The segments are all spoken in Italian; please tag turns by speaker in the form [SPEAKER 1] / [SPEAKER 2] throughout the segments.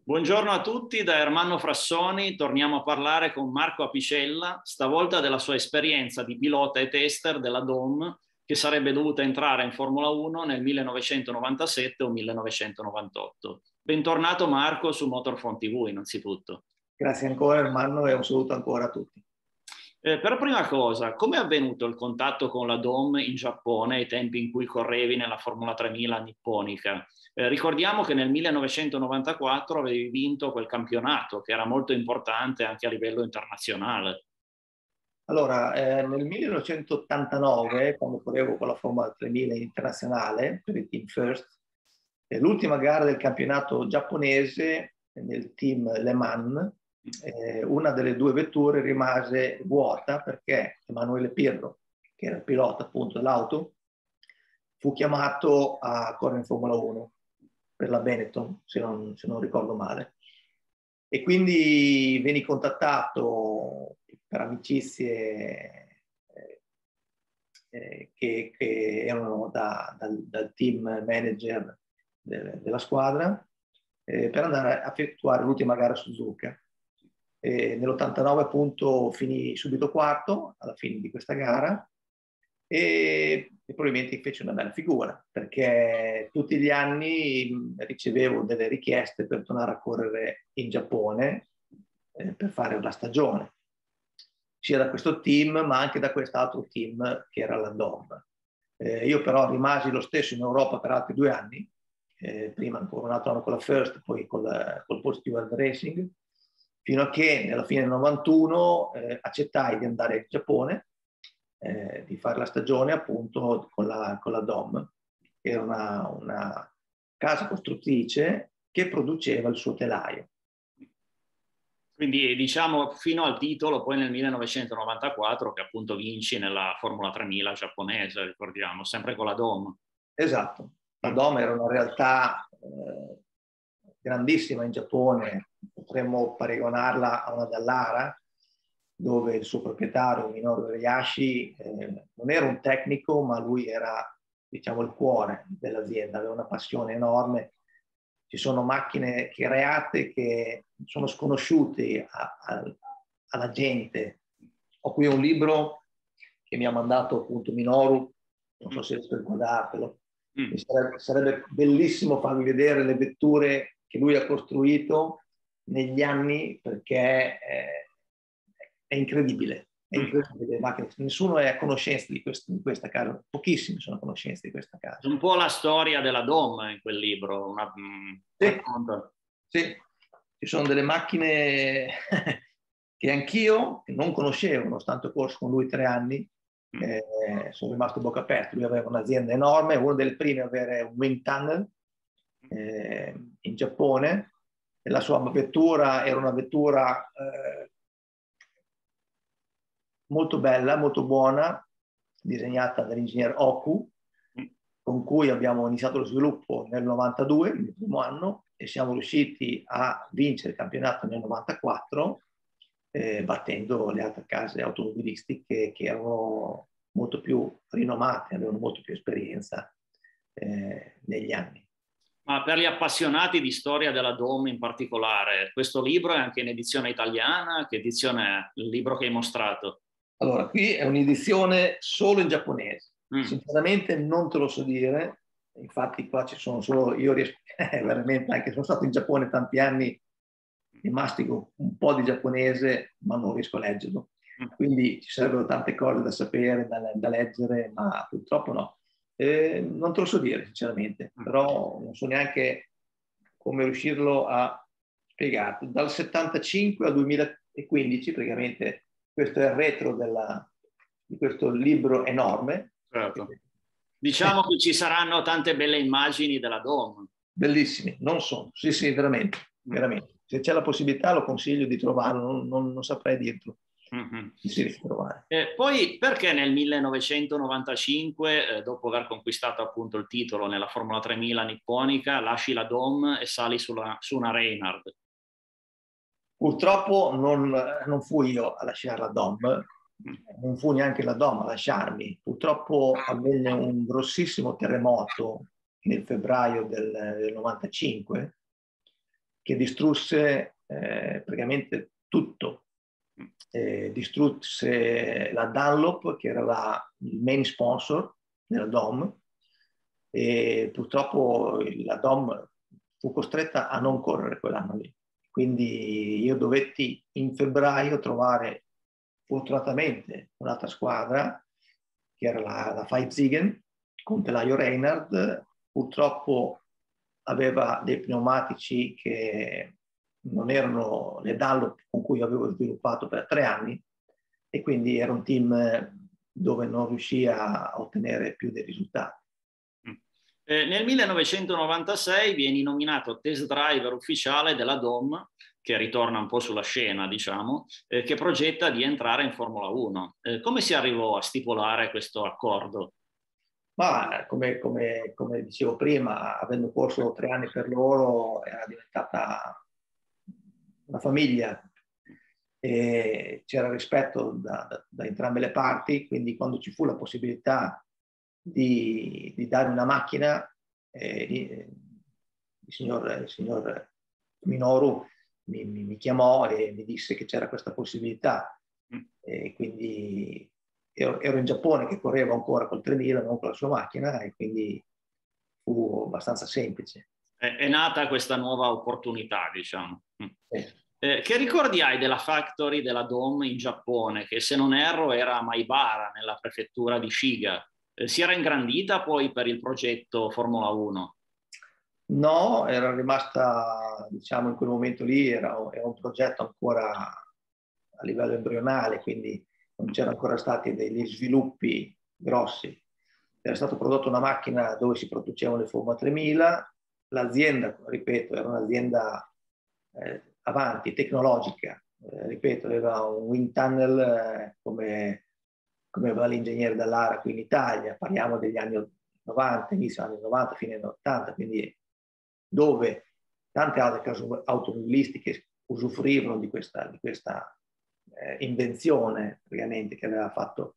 [SPEAKER 1] Buongiorno a tutti, da Ermanno Frassoni torniamo a parlare con Marco Apicella, stavolta della sua esperienza di pilota e tester della DOM che sarebbe dovuta entrare in Formula 1 nel 1997 o 1998. Bentornato Marco su Motorfront TV innanzitutto.
[SPEAKER 2] Grazie ancora Ermanno e un saluto ancora a tutti.
[SPEAKER 1] Per prima cosa, come è avvenuto il contatto con la DOM in Giappone ai tempi in cui correvi nella Formula 3000 nipponica? Ricordiamo che nel 1994 avevi vinto quel campionato che era molto importante anche a livello internazionale.
[SPEAKER 2] Allora, nel 1989, quando correvo con la Formula 3000 internazionale per il Team First, l'ultima gara del campionato giapponese nel team Le Mans, una delle due vetture rimase vuota perché Emanuele Pirro, che era il pilota appunto dell'auto, fu chiamato a correre in Formula 1 per la Benetton, se non ricordo male. E quindi venni contattato per amicizie che erano dal team manager della squadra per andare a effettuare l'ultima gara a Suzuka. Nell'89 appunto finì subito quarto alla fine di questa gara e probabilmente fece una bella figura perché tutti gli anni ricevevo delle richieste per tornare a correre in Giappone per fare la stagione, sia da questo team ma anche da quest'altro team che era la DOM. Io però rimasi lo stesso in Europa per altri 2 anni, prima ancora un altro anno con la First, poi col Paul Stewart Racing, fino a che nella fine del 91 accettai di andare in Giappone, di fare la stagione appunto con la DOM, che era una casa costruttrice che produceva il suo telaio.
[SPEAKER 1] Quindi diciamo fino al titolo poi nel 1994 che appunto vinci nella Formula 3000 giapponese, ricordiamo, sempre con la DOM.
[SPEAKER 2] Esatto, la DOM era una realtà grandissima in Giappone, potremmo paragonarla a una Dallara, dove il suo proprietario, Minoru Hayashi, non era un tecnico, ma lui era, diciamo, il cuore dell'azienda, aveva una passione enorme. Ci sono macchine create che sono sconosciute alla gente. Ho qui un libro che mi ha mandato appunto Minoru, non so se riesco a guardartelo. Sarebbe bellissimo farvi vedere le vetture che lui ha costruito negli anni perché è incredibile. È incredibile, ma nessuno è a conoscenza di questa casa, pochissimi sono a conoscenza di questa casa.
[SPEAKER 1] Un po' la storia della DOM in quel libro.
[SPEAKER 2] Sì, sì, ci sono delle macchine che anch'io non conoscevo, nonostante ho corso con lui 3 anni, sono rimasto a bocca aperta. Lui aveva un'azienda enorme, una delle prime a avere un wind tunnel in Giappone, e la sua vettura era una vettura molto bella, molto buona, disegnata dall'ingegner Oku, con cui abbiamo iniziato lo sviluppo nel 92, il primo anno, e siamo riusciti a vincere il campionato nel 94, battendo le altre case automobilistiche che erano molto più rinomate, avevano molto più esperienza negli anni.
[SPEAKER 1] Ma per gli appassionati di storia della DOM in particolare, questo libro è anche in edizione italiana? Che edizione è il libro che hai mostrato?
[SPEAKER 2] Allora, qui è un'edizione solo in giapponese. Sinceramente non te lo so dire, infatti qua ci sono solo, io riesco, veramente, anche se sono stato in Giappone tanti anni, mi mastico un po' di giapponese, ma non riesco a leggerlo. Quindi ci sarebbero tante cose da sapere, da leggere, ma purtroppo no. Non te lo so dire, sinceramente, però non so neanche come riuscirlo a spiegare. Dal 75 al 2015, praticamente, questo è il retro di questo libro enorme.
[SPEAKER 1] Certo. Diciamo che ci saranno tante belle immagini della DOM.
[SPEAKER 2] Bellissimi, non sono. Sì, sì, veramente, veramente. Se c'è la possibilità lo consiglio di trovarlo, non saprei dirlo. Si riesce a trovare.
[SPEAKER 1] Poi perché nel 1995, dopo aver conquistato appunto il titolo nella Formula 3000 nipponica, lasci la DOM e sali su una Reynard?
[SPEAKER 2] Purtroppo non fui io a lasciare la DOM, non fu neanche la DOM a lasciarmi. Purtroppo avvenne un grossissimo terremoto nel febbraio del 95 che distrusse praticamente tutto. Distrusse la Dunlop, che era il main sponsor della DOM, e purtroppo la DOM fu costretta a non correre quell'anno lì. Quindi io dovetti in febbraio trovare fortunatamente un'altra squadra, che era la Five-Ziegen, con telaio Reinhardt. Purtroppo aveva dei pneumatici che non erano le Dunlop con cui avevo sviluppato per 3 anni, e quindi era un team dove non riuscì a ottenere più dei risultati.
[SPEAKER 1] Nel 1996 vieni nominato test driver ufficiale della DOM, che ritorna un po' sulla scena, diciamo, che progetta di entrare in Formula 1. Come si arrivò a stipulare questo accordo?
[SPEAKER 2] Ma come dicevo prima, avendo corso 3 anni per loro, era diventata una famiglia e c'era rispetto da entrambe le parti, quindi quando ci fu la possibilità di dare una macchina, il signor Minoru mi chiamò e mi disse che c'era questa possibilità. E quindi ero in Giappone che correva ancora col 3000, non con la sua macchina, e quindi fu abbastanza semplice.
[SPEAKER 1] È nata questa nuova opportunità, diciamo.
[SPEAKER 2] Sì.
[SPEAKER 1] Che ricordi hai della factory della DOM in Giappone, che se non erro era a Maibara, nella prefettura di Shiga? Si era ingrandita poi per il progetto Formula 1?
[SPEAKER 2] No, era rimasta, diciamo, in quel momento lì, era un progetto ancora a livello embrionale, quindi non c'erano ancora stati degli sviluppi grossi. Era stata prodotta una macchina dove si producevano le Formula 3000, l'azienda, ripeto, era un'azienda avanti, tecnologica, ripeto, aveva un wind tunnel come aveva l'ingegnere dall'ARA qui in Italia, parliamo degli anni 90, inizio anni 90, fine anni 80, quindi dove tante altre case automobilistiche usufruivano di questa invenzione praticamente che aveva fatto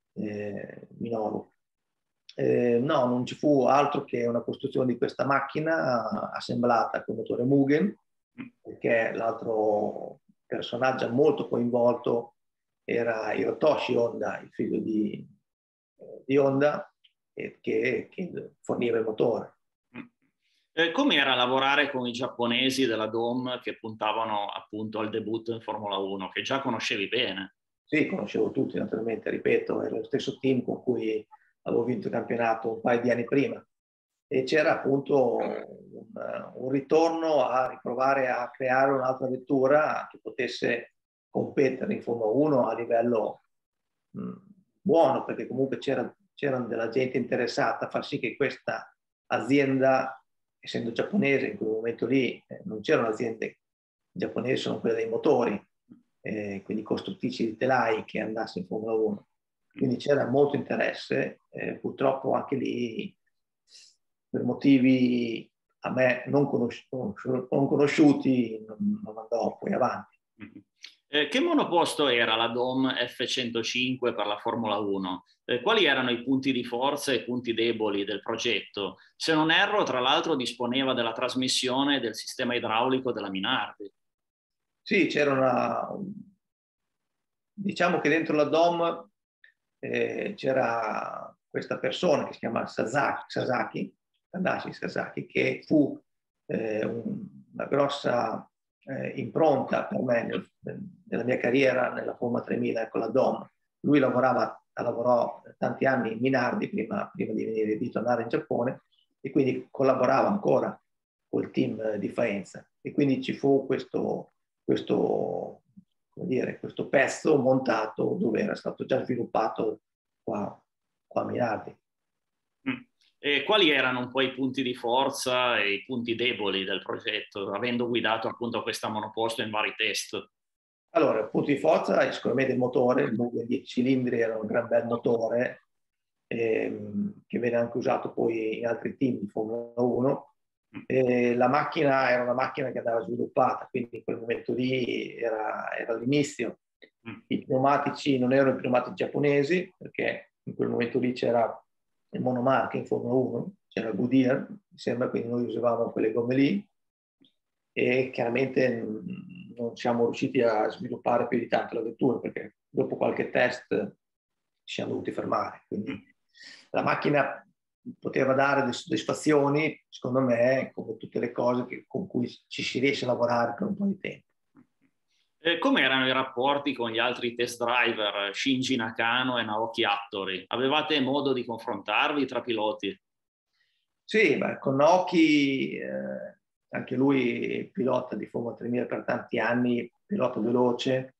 [SPEAKER 2] Minoru. No, non ci fu altro che una costruzione di questa macchina assemblata con motore Mugen, perché l'altro personaggio molto coinvolto era Hirotoshi Honda, il figlio di Honda, che forniva il motore.
[SPEAKER 1] Come era lavorare con i giapponesi della DOM che puntavano appunto al debutto in Formula 1, che già conoscevi bene?
[SPEAKER 2] Sì, conoscevo tutti naturalmente, ripeto, era lo stesso team con cui avevo vinto il campionato un paio di anni prima, e c'era appunto un ritorno a riprovare a creare un'altra vettura che potesse competere in Formula 1 a livello buono, perché comunque c'era della gente interessata a far sì che questa azienda, essendo giapponese in quel momento lì, non c'erano aziende giapponesi, sono quelle dei motori, quindi costruttrici di telai, che andasse in Formula 1. Quindi c'era molto interesse, purtroppo anche lì per motivi a me non conosciuti non andò poi avanti.
[SPEAKER 1] Che monoposto era la DOM F105 per la Formula 1? Quali erano i punti di forza e i punti deboli del progetto? Se non erro, tra l'altro disponeva della trasmissione del sistema idraulico della Minardi.
[SPEAKER 2] Sì, c'era diciamo che dentro la DOM c'era questa persona che si chiama Tadashi Sasaki, che fu una grossa impronta per me nella mia carriera nella Formula 3000 con la DOM. Lui lavorò tanti anni in Minardi prima di tornare in Giappone, e quindi collaborava ancora col team di Faenza, e quindi ci fu questo pezzo montato dove era stato già sviluppato qua a Minardi.
[SPEAKER 1] E quali erano un po' i punti di forza e i punti deboli del progetto, avendo guidato appunto questa monoposto in vari test?
[SPEAKER 2] Allora, il punto di forza è sicuramente il motore, il Mugen 10 cilindri era un gran bel motore, che viene anche usato poi in altri team di Formula 1. La macchina era una macchina che andava sviluppata, quindi in quel momento lì era l'inizio. I pneumatici non erano i pneumatici giapponesi, perché in quel momento lì c'era il monomarca in Formula 1, c'era Goodyear, mi sembra, quindi noi usavamo quelle gomme lì. e chiaramente non siamo riusciti a sviluppare più di tanto la vettura perché dopo qualche test ci siamo dovuti fermare. Quindi la macchina poteva dare delle soddisfazioni, secondo me, come tutte le cose con cui ci si riesce a lavorare per un po' di tempo.
[SPEAKER 1] Come erano i rapporti con gli altri test driver, Shinji Nakano e Naoki Hattori? Avevate modo di confrontarvi tra piloti?
[SPEAKER 2] Sì, con Naoki, anche lui pilota di Formula 3000 per tanti anni, pilota veloce,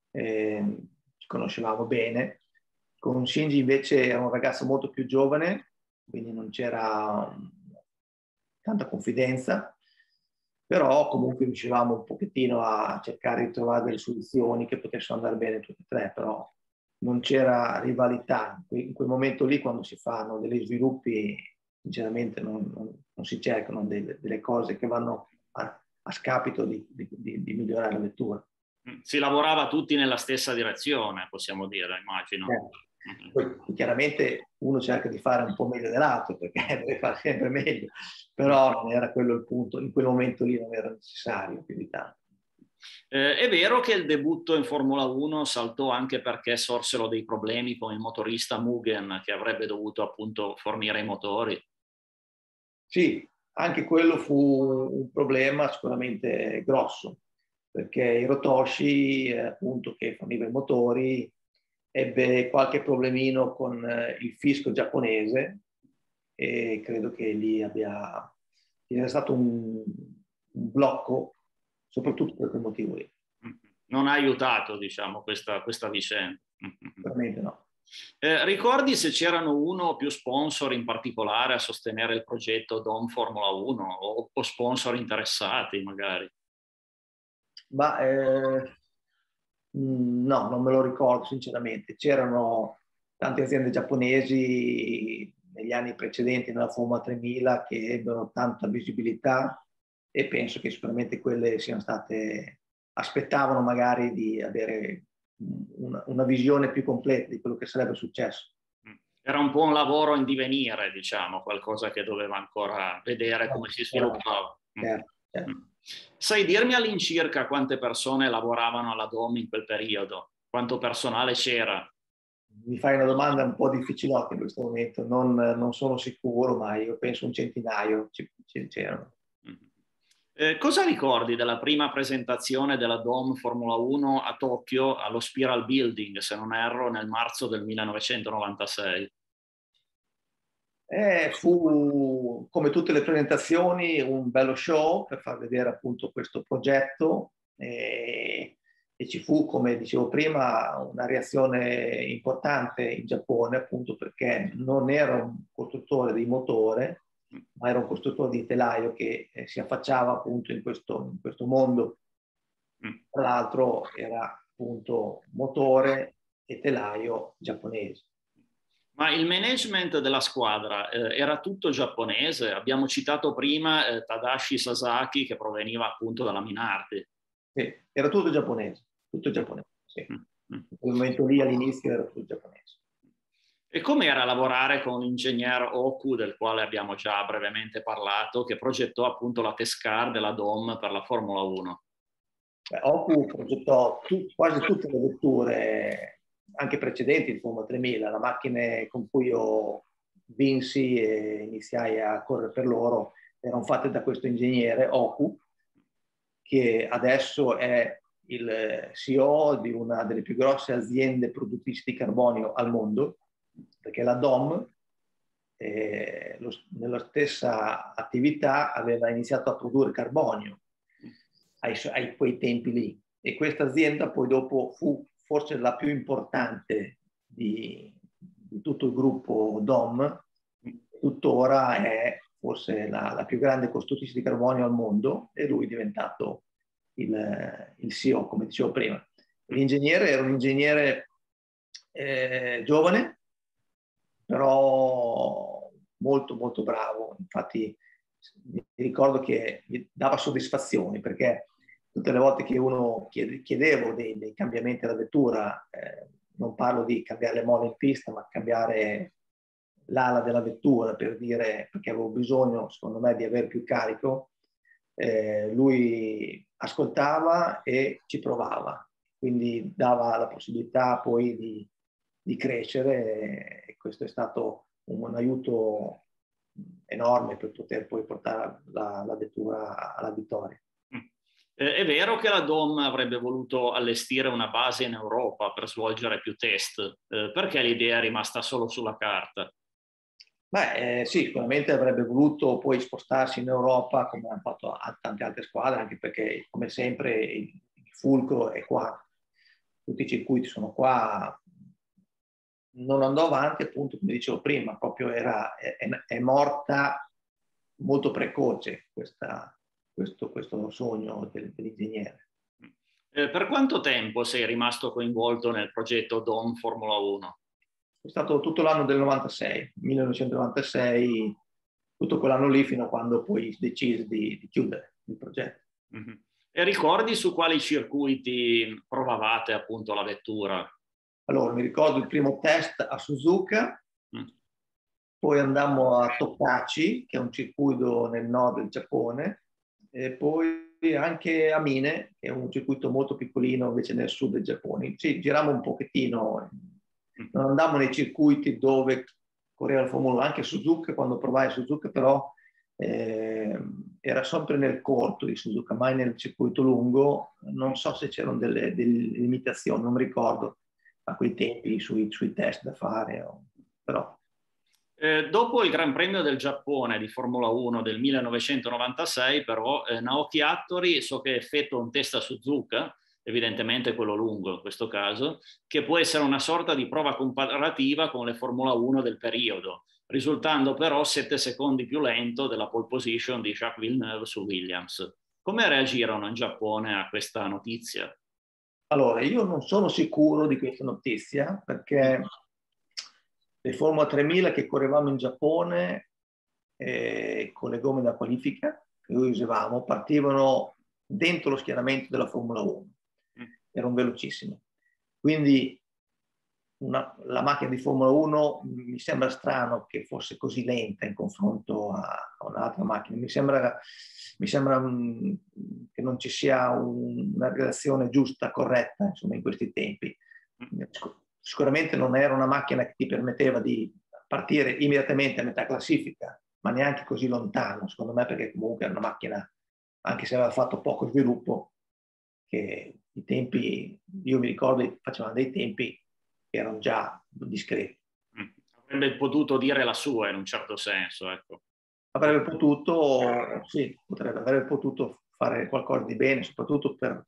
[SPEAKER 2] ci conoscevamo bene. Con Shinji invece era un ragazzo molto più giovane, quindi non c'era tanta confidenza, però comunque riuscivamo un pochettino a cercare di trovare delle soluzioni che potessero andare bene tutte e tre, però non c'era rivalità. In quel momento lì, quando si fanno degli sviluppi, sinceramente non si cercano delle cose che vanno a scapito di migliorare la vettura.
[SPEAKER 1] Si lavorava tutti nella stessa direzione, possiamo dire, immagino.
[SPEAKER 2] Poi chiaramente uno cerca di fare un po' meglio dell'altro perché deve fare sempre meglio, però non era quello il punto, in quel momento lì non era necessario più di tanto.
[SPEAKER 1] È vero che il debutto in Formula 1 saltò anche perché sorsero dei problemi con il motorista Mugen che avrebbe dovuto appunto fornire i motori?
[SPEAKER 2] Sì, anche quello fu un problema sicuramente grosso, perché Hirotoshi, appunto, che forniva i motori, ebbe qualche problemino con il fisco giapponese e credo che lì sia stato un blocco, soprattutto per quel motivo lì.
[SPEAKER 1] Non ha aiutato, diciamo, questa vicenda.
[SPEAKER 2] Veramente no.
[SPEAKER 1] Ricordi se c'erano uno o più sponsor in particolare a sostenere il progetto Dom Formula 1 o sponsor interessati magari?
[SPEAKER 2] Ma no, non me lo ricordo sinceramente. C'erano tante aziende giapponesi negli anni precedenti nella Formula 3000 che ebbero tanta visibilità e penso che sicuramente quelle siano state, aspettavano magari di avere una visione più completa di quello che sarebbe successo.
[SPEAKER 1] Era un po' un lavoro in divenire, diciamo, qualcosa che doveva ancora vedere come si sviluppava.
[SPEAKER 2] Certo.
[SPEAKER 1] Sai dirmi all'incirca quante persone lavoravano alla DOM in quel periodo? Quanto personale c'era?
[SPEAKER 2] Mi fai una domanda un po' difficilotta in questo momento, non sono sicuro, ma io penso un centinaio c'erano.
[SPEAKER 1] Cosa ricordi della prima presentazione della DOM Formula 1 a Tokyo allo Spiral Building, se non erro, nel marzo del 1996?
[SPEAKER 2] Fu, come tutte le presentazioni, un bello show per far vedere appunto questo progetto e ci fu, come dicevo prima, una reazione importante in Giappone appunto perché non era un costruttore di motore, ma era un costruttore di telaio che si affacciava appunto in questo mondo. Tra l'altro era appunto motore e telaio giapponese.
[SPEAKER 1] Ma il management della squadra era tutto giapponese? Abbiamo citato prima Tadashi Sasaki che proveniva appunto dalla Minardi.
[SPEAKER 2] Sì, era tutto giapponese, sì. In quel momento lì all'inizio era tutto giapponese.
[SPEAKER 1] E com'era lavorare con l'ingegner Oku, del quale abbiamo già brevemente parlato, che progettò appunto la test car della DOM per la Formula 1?
[SPEAKER 2] Oku progettò quasi tutte le vetture, anche precedenti di Formula 3000, le macchine con cui io vinsi e iniziai a correre per loro, erano fatte da questo ingegnere Oku, che adesso è il CEO di una delle più grosse aziende produttrici di carbonio al mondo, perché la DOM, nella stessa attività, aveva iniziato a produrre carbonio ai quei tempi lì. E questa azienda poi dopo fu forse la più importante di tutto il gruppo DOM, tuttora è forse la più grande costruttrice di carbonio al mondo e lui è diventato il CEO, come dicevo prima. L'ingegnere era un ingegnere giovane, però molto molto bravo. Infatti mi ricordo che mi dava soddisfazioni perché tutte le volte che uno chiedevo dei cambiamenti alla vettura, non parlo di cambiare le molle in pista, ma cambiare l'ala della vettura per dire, perché avevo bisogno, secondo me, di avere più carico, lui ascoltava e ci provava, quindi dava la possibilità poi di crescere, e questo è stato un aiuto enorme per poter poi portare la vettura alla vittoria.
[SPEAKER 1] È vero che la DOM avrebbe voluto allestire una base in Europa per svolgere più test, perché l'idea è rimasta solo sulla carta?
[SPEAKER 2] Beh, sì, sicuramente avrebbe voluto poi spostarsi in Europa come hanno fatto a tante altre squadre, anche perché come sempre il fulcro è qua, tutti i circuiti sono qua. Non andò avanti appunto, come dicevo prima, proprio è morta molto precoce questo sogno dell'ingegnere.
[SPEAKER 1] Per quanto tempo sei rimasto coinvolto nel progetto DOM Formula 1?
[SPEAKER 2] È stato tutto l'anno del 96, 1996, tutto quell'anno lì fino a quando poi si decise di chiudere il progetto.
[SPEAKER 1] Mm-hmm. E ricordi su quali circuiti provavate appunto la vettura?
[SPEAKER 2] Allora, mi ricordo il primo test a Suzuka, poi andammo a Tokachi, che è un circuito nel nord del Giappone, e poi anche a Mine, che è un circuito molto piccolino invece nel sud del Giappone. Sì, girammo un pochettino, non andammo nei circuiti dove correva il Formula 1, anche Suzuka, quando provai a Suzuka, però era sempre nel corto di Suzuka, mai nel circuito lungo. Non so se c'erano delle limitazioni, non mi ricordo a quei tempi sui test da fare, però...
[SPEAKER 1] Dopo il Gran Premio del Giappone di Formula 1 del 1996, però, Naoki Hattori so che effettua un test a Suzuka, evidentemente quello lungo in questo caso, che può essere una sorta di prova comparativa con le Formula 1 del periodo, risultando però 7 secondi più lento della pole position di Jacques Villeneuve su Williams. Come reagirono in Giappone a questa notizia?
[SPEAKER 2] Allora, io non sono sicuro di questa notizia perché le Formula 3000 che correvamo in Giappone con le gomme da qualifica che noi usavamo partivano dentro lo schieramento della Formula 1, erano velocissime. Quindi la macchina di Formula 1 mi sembra strano che fosse così lenta in confronto a un'altra macchina. Mi sembra che non ci sia una relazione giusta, corretta, insomma, in questi tempi. Sicuramente non era una macchina che ti permetteva di partire immediatamente a metà classifica, ma neanche così lontano, secondo me, perché comunque era una macchina, anche se aveva fatto poco sviluppo, che i tempi, io mi ricordo, facevano dei tempi che erano già discreti.
[SPEAKER 1] Avrebbe potuto dire la sua in un certo senso, ecco.
[SPEAKER 2] Avrebbe potuto, sì, avrebbe potuto fare qualcosa di bene, soprattutto per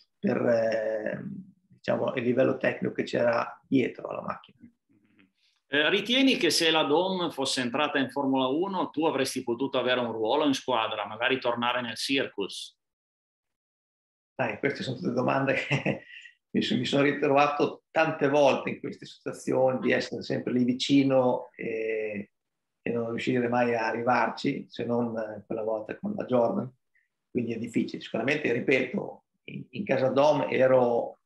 [SPEAKER 2] diciamo, il livello tecnico che c'era dietro alla macchina.
[SPEAKER 1] Ritieni che se la DOM fosse entrata in Formula 1 tu avresti potuto avere un ruolo in squadra, magari tornare nel circus?
[SPEAKER 2] Dai, queste sono tutte domande che mi sono ritrovato tante volte in queste situazioni, di essere sempre lì vicino e non riuscire mai a arrivarci, se non quella volta con la Jordan. Quindi è difficile. Sicuramente, ripeto, in casa Dom ero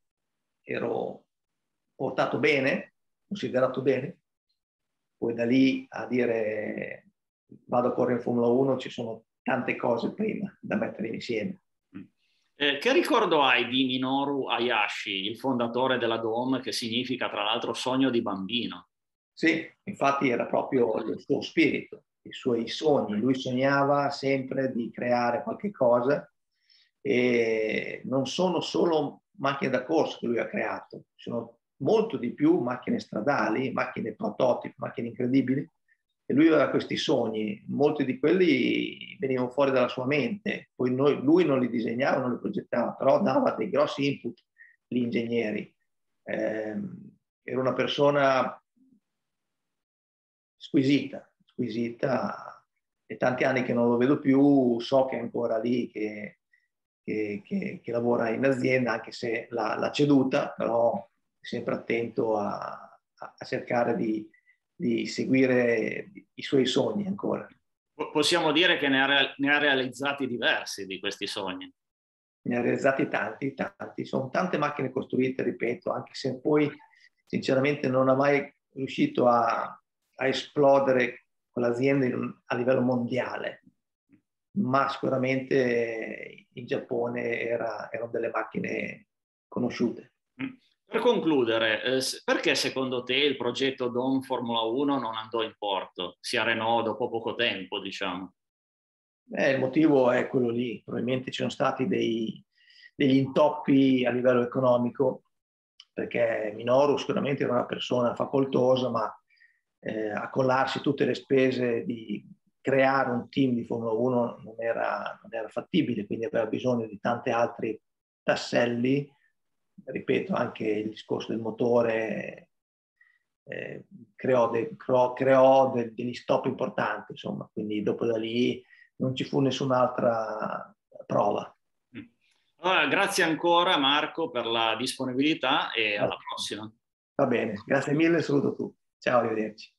[SPEAKER 2] portato bene, considerato bene, poi da lì a dire vado a correre in Formula 1 ci sono tante cose prima da mettere insieme.
[SPEAKER 1] Che ricordo hai di Minoru Hayashi, il fondatore della DOM, che significa tra l'altro sogno di bambino?
[SPEAKER 2] Sì, infatti era proprio il suo spirito, i suoi sogni. Lui sognava sempre di creare qualche cosa e non sono solo macchine da corsa che lui ha creato, sono molto di più macchine stradali, macchine prototipo, macchine incredibili. E lui aveva questi sogni, molti di quelli venivano fuori dalla sua mente, poi lui non li disegnava, non li progettava, però dava dei grossi input agli ingegneri. Era una persona squisita, e tanti anni che non lo vedo più, so che è ancora lì, che lavora in azienda, anche se l'ha ceduta, però è sempre attento a cercare di seguire i suoi sogni ancora.
[SPEAKER 1] Possiamo dire che ne ha realizzati diversi di questi sogni.
[SPEAKER 2] Ne ha realizzati tanti. Sono tante macchine costruite, ripeto, anche se poi sinceramente non ha mai riuscito a esplodere con l'azienda a livello mondiale. ma sicuramente in Giappone erano delle macchine conosciute.
[SPEAKER 1] Per concludere, perché secondo te il progetto Dawn Formula 1 non andò in porto, sia Renault dopo poco tempo, diciamo?
[SPEAKER 2] Il motivo è quello lì, probabilmente ci sono stati degli intoppi a livello economico, perché Minoru sicuramente era una persona facoltosa, ma accollarsi tutte le spese di creare un team di Formula 1 non era fattibile, quindi aveva bisogno di tanti altri tasselli. Ripeto, anche il discorso del motore creò degli stop importanti, insomma, quindi dopo da lì non ci fu nessun'altra prova.
[SPEAKER 1] Allora, grazie ancora Marco per la disponibilità e alla prossima.
[SPEAKER 2] Va bene, grazie mille, saluto tu. Ciao, arrivederci.